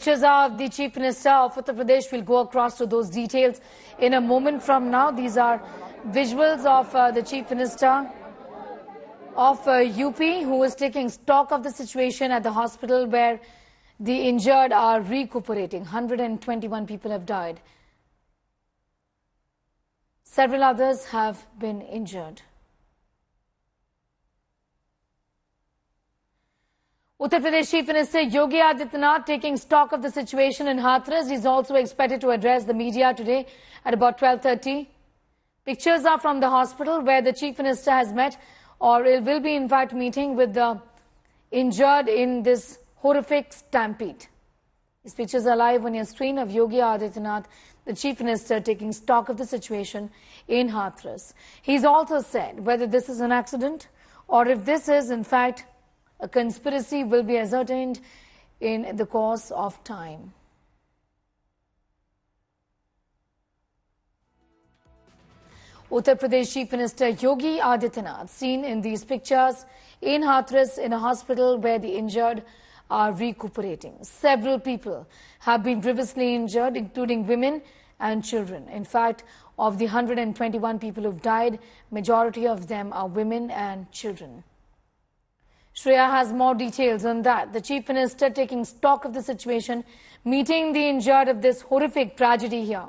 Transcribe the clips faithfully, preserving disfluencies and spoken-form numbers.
Pictures of the Chief Minister of Uttar Pradesh. Will go across to those details in a moment from now. These are visuals of uh, the Chief Minister of uh, U P, who is taking stock of the situation at the hospital where the injured are recuperating. one hundred twenty-one people have died. Several others have been injured. Uttar Pradesh Chief Minister Yogi Adityanath taking stock of the situation in Hathras. He is also expected to address the media today at about twelve thirty. Pictures are from the hospital where the Chief Minister has met, or will be in fact meeting with the injured in this horrific stampede. These pictures are live on your screen of Yogi Adityanath, the Chief Minister, taking stock of the situation in Hathras. He's also said whether this is an accident or if this is in fact a conspiracy will be ascertained in the course of time. Uttar Pradesh Chief Minister Yogi Adityanath seen in these pictures in Hathras in a hospital where the injured are recuperating. Several people have been grievously injured, including women and children. In fact, of the one hundred twenty-one people who've died, majority of them are women and children. Shreya has more details on that. The Chief Minister taking stock of the situation, meeting the injured of this horrific tragedy here.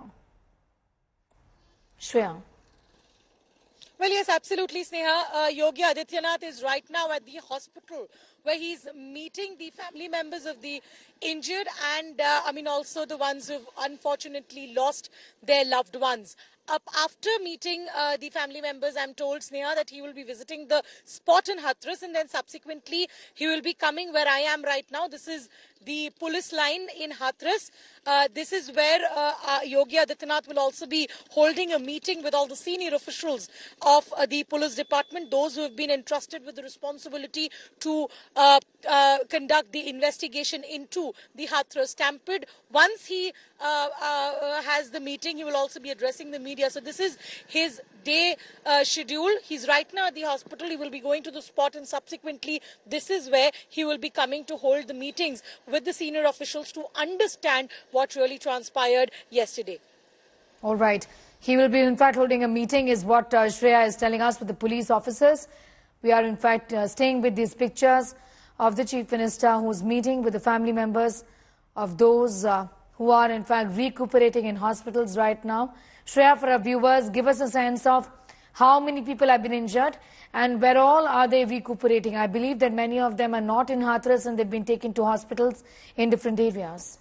Shreya. Well, yes, absolutely, Sneha. Uh, Yogi Adityanath is right now at the hospital where he's meeting the family members of the injured and, uh, I mean, also the ones who've unfortunately lost their loved ones. Up after meeting uh, the family members, I'm told, Sneha, that he will be visiting the spot in Hathras and then subsequently he will be coming where I am right now. This is the police line in Hathras. Uh, this is where uh, uh, Yogi Adityanath will also be holding a meeting with all the senior officials of uh, the police department, those who have been entrusted with the responsibility to uh, uh, conduct the investigation into the Hathras stampede. Once he uh, uh, has the meeting, he will also be addressing the media. So this is his day uh, schedule. He's right now at the hospital. He will be going to the spot and subsequently this is where he will be coming to hold the meetings with the senior officials to understand what really transpired yesterday. All right. He will be in fact holding a meeting is what uh, Shreya is telling us with the police officers. We are in fact uh, staying with these pictures of the Chief Minister who's meeting with the family members of those uh, who are in fact recuperating in hospitals right now. Shreya, for our viewers, give us a sense of how many people have been injured and where all are they recuperating. I believe that many of them are not in Hathras and they've been taken to hospitals in different areas.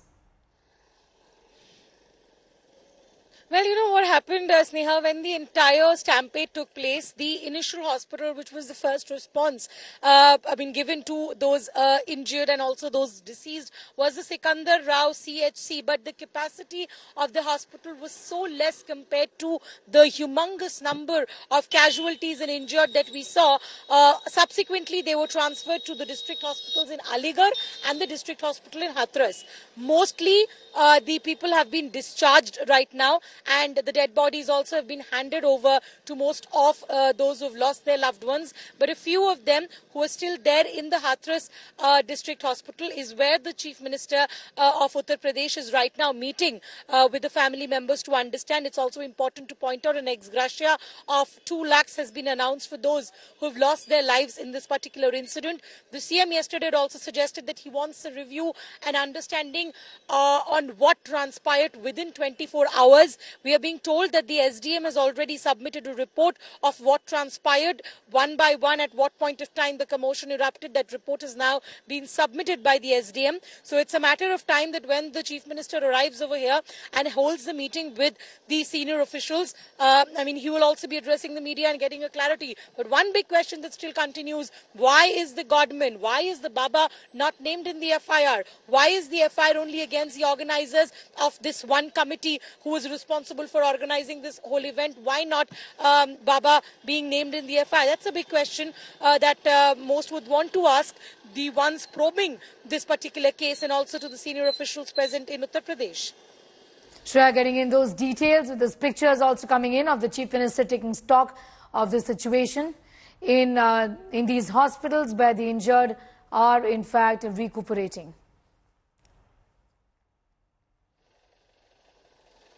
Well, you know what happened, uh, Sneha, when the entire stampede took place, the initial hospital, which was the first response, uh, I mean, given to those uh, injured and also those deceased, was the Sikandar Rao C H C. But the capacity of the hospital was so less compared to the humongous number of casualties and injured that we saw. Uh, subsequently, they were transferred to the district hospitals in Aligarh and the district hospital in Hathras. Mostly, uh, the people have been discharged right now, and the dead bodies also have been handed over to most of uh, those who have lost their loved ones. But a few of them who are still there in the Hathras uh, district hospital is where the Chief Minister uh, of Uttar Pradesh is right now meeting uh, with the family members to understand. It's also important to point out an ex gratia of two lakhs has been announced for those who have lost their lives in this particular incident. The C M yesterday had also suggested that he wants a review and understanding uh, on what transpired within twenty-four hours. We are being told that the S D M has already submitted a report of what transpired one by one, at what point of time the commotion erupted. That report has now been submitted by the S D M. So it's a matter of time that when the Chief Minister arrives over here and holds the meeting with the senior officials, uh, I mean, he will also be addressing the media and getting a clarity. But one big question that still continues, why is the Godman, why is the Baba not named in the F I R? Why is the F I R only against the organizers of this one committee who is responsible for organizing this whole event? Why not um, Baba being named in the F I R? That's a big question uh, that uh, most would want to ask the ones probing this particular case and also to the senior officials present in Uttar Pradesh. Shreya getting in those details with those pictures also coming in of the Chief Minister taking stock of the situation in, uh, in these hospitals where the injured are in fact recuperating.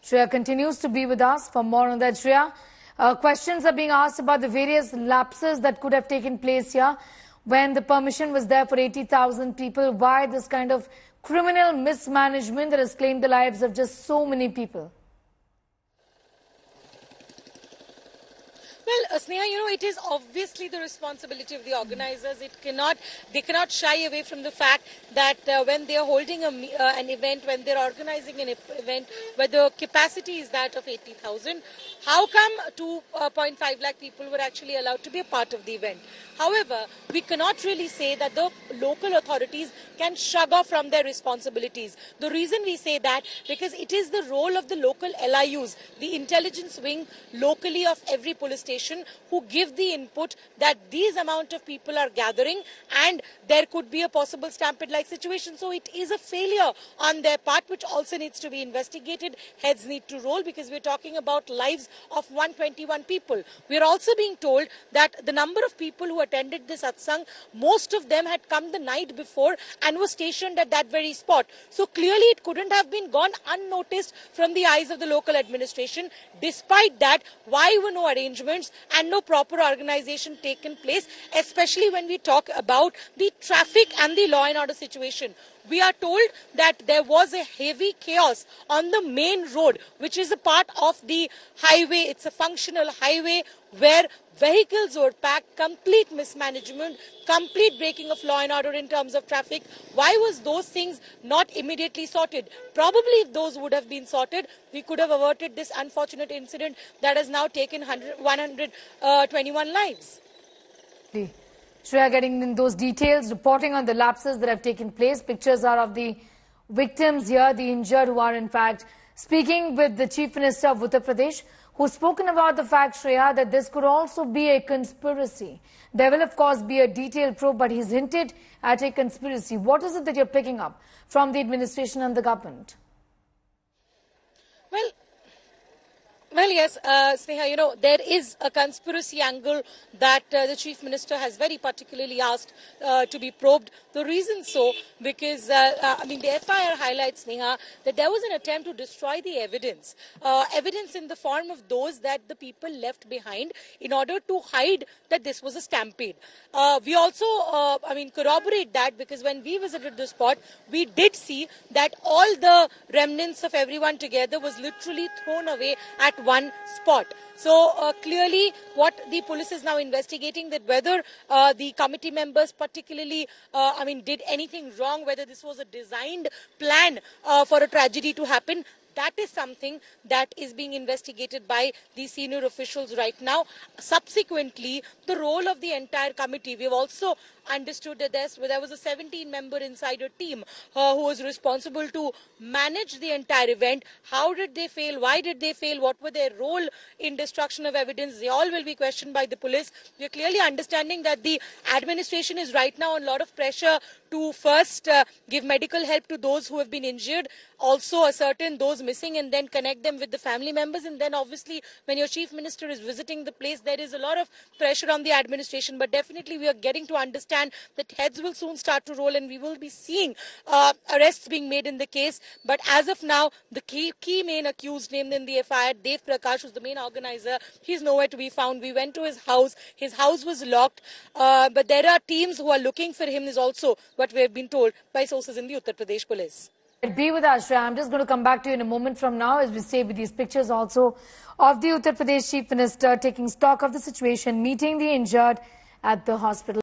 Shreya continues to be with us for more on that. Shreya, uh, questions are being asked about the various lapses that could have taken place here when the permission was there for eighty thousand people. Why this kind of criminal mismanagement that has claimed the lives of just so many people? Well, uh, Sneha, you know, it is obviously the responsibility of the organizers. It cannot, they cannot shy away from the fact that uh, when they are holding a, uh, an event, when they're organizing an event where the capacity is that of eighty thousand, how come two point five lakh people were actually allowed to be a part of the event? However, we cannot really say that the local authorities can shrug off from their responsibilities. The reason we say that, because it is the role of the local L I Us, the intelligence wing locally of every police station, who give the input that these amount of people are gathering and there could be a possible stampede-like situation. So it is a failure on their part, which also needs to be investigated. Heads need to roll, because we're talking about lives of one hundred twenty-one people. We're also being told that the number of people who attended this satsang, most of them had come the night before and were stationed at that very spot. So clearly it couldn't have been gone unnoticed from the eyes of the local administration. Despite that, why were no arrangements and no proper organization taken place, especially when we talk about the traffic and the law and order situation? We are told that there was a heavy chaos on the main road, which is a part of the highway. It's a functional highway where vehicles were packed, complete mismanagement, complete breaking of law and order in terms of traffic. Why was those things not immediately sorted? Probably if those would have been sorted, we could have averted this unfortunate incident that has now taken one hundred twenty-one lives. Shreya, getting in those details, reporting on the lapses that have taken place. Pictures are of the victims here, the injured, who are in fact speaking with the Chief Minister of Uttar Pradesh, who's spoken about the fact, Shreya, that this could also be a conspiracy. There will, of course, be a detailed probe, but he's hinted at a conspiracy. What is it that you're picking up from the administration and the government? Well, Well, yes, uh, Sneha, you know, there is a conspiracy angle that uh, the Chief Minister has very particularly asked uh, to be probed. The reason so, because, uh, uh, I mean, the F I R highlights, Sneha, that there was an attempt to destroy the evidence. Uh, evidence in the form of those that the people left behind in order to hide that this was a stampede. Uh, we also, uh, I mean, corroborate that, because when we visited the spot, we did see that all the remnants of everyone together was literally thrown away at one spot. So uh, clearly what the police is now investigating, that whether uh, the committee members particularly, uh, I mean, did anything wrong, whether this was a designed plan uh, for a tragedy to happen. That is something that is being investigated by the senior officials right now. Subsequently, the role of the entire committee, we've also understood that there was a seventeen member insider team uh, who was responsible to manage the entire event. How did they fail? Why did they fail? What were their role in destruction of evidence? They all will be questioned by the police. We are clearly understanding that the administration is right now on a lot of pressure to first uh, give medical help to those who have been injured, also ascertain those missing and then connect them with the family members. And then obviously when your Chief Minister is visiting the place, there is a lot of pressure on the administration. But definitely we are getting to understand that heads will soon start to roll and we will be seeing uh, arrests being made in the case. But as of now, the key, key main accused named in the F I R, Dev Prakash, who's the main organizer, he's nowhere to be found. We went to his house. His house was locked. Uh, but there are teams who are looking for him, is also what we have been told by sources in the Uttar Pradesh police. Be with us, Shreya. I'm just going to come back to you in a moment from now as we stay with these pictures also of the Uttar Pradesh Chief Minister taking stock of the situation, meeting the injured at the hospital.